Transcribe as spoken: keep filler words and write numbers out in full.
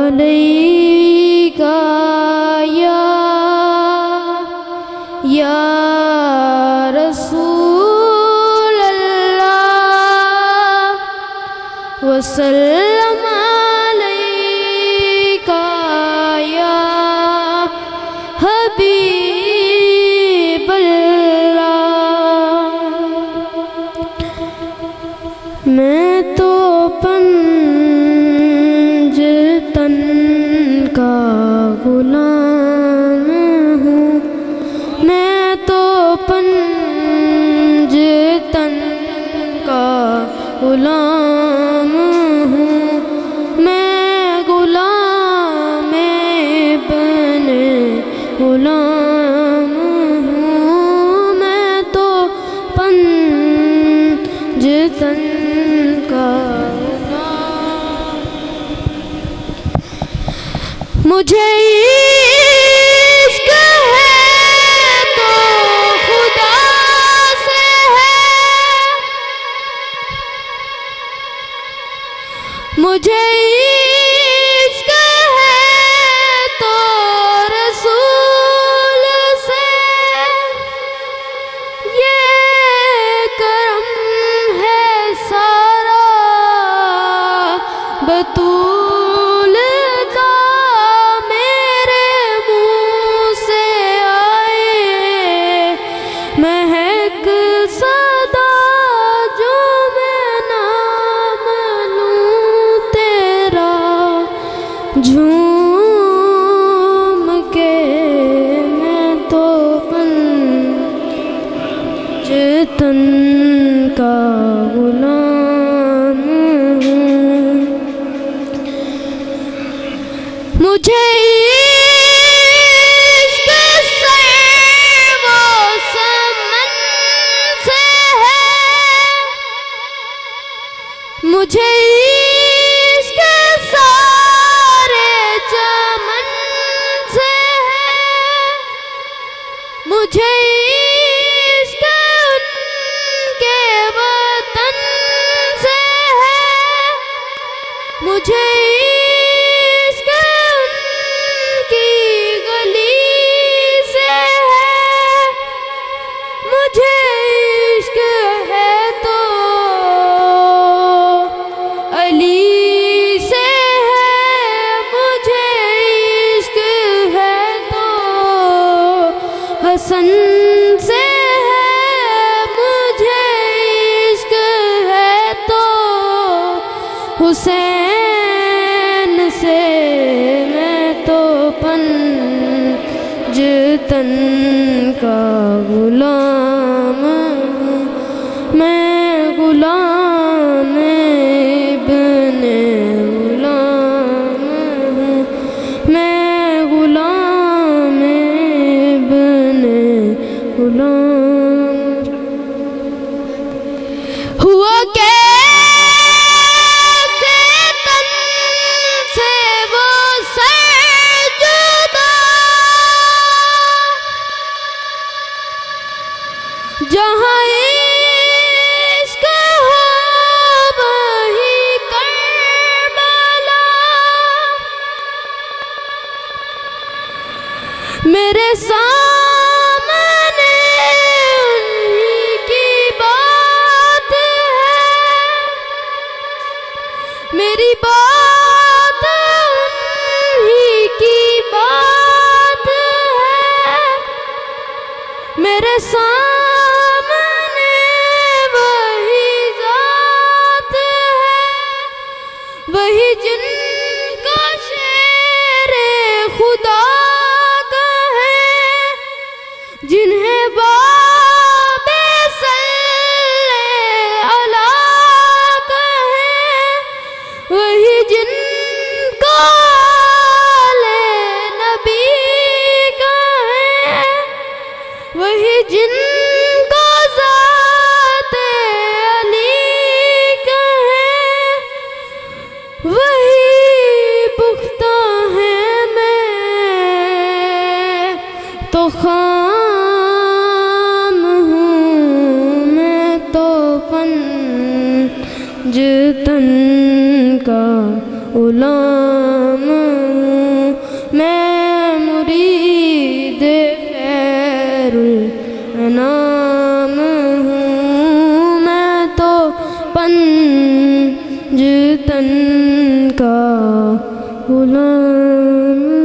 अलैका या या रसूल अल्लाह वसल्लम अलैका या हबीब अल्लाह। मैं तो पंजतन का गुलाम हूँ, मैं तो पंजतन का गुलाम हूँ, मैं गुलाम बने गुलाम हूँ, मैं तो पंजतन का गुलाम। मुझे इश्क है तो खुदा से है, मुझे इश्क है तो रसूल से, ये करम है सारा बतूल का, मेरे मुँह से आए महक सदा, जो मैं नाम लूँ तेरा झूम के, मैं तो पंजतन का गुलाम हूँ। मुझे इश्क से वो समन से है, मुझे इश्क सारे चमन से है, मुझे इश्क उनके वतन से है, मुझे इश्क उनकी गली से है, मुझे इश्क है तो अली से है, मुझे इश्क है तो हसन से है, मुझे इश्क है तो हुसैन से, मैं तो पंजतन का गुलाम हूँ, मैं गुलाम बने गुलाम हूँ, मैं गुलाम बने गुलाम। हुआ कैसे तन से वो सजदा, जहाँ इश्क हो वही करबला, मेरे सामने उन्हीं की बात है, मेरी बात उन्हीं की बात है, मेरे सामने वही जात है, वही जिनका शेरे खुदा जिन्हें बाबे सल्ले अला कहे, वही जिनको आले नबी कहे, वही जिनको ज़ाते अली कहे, वही पुख्ता है मैं तो खाम हूँ, मैं तो पंजतन का गुलाम पंजतन का गुलाम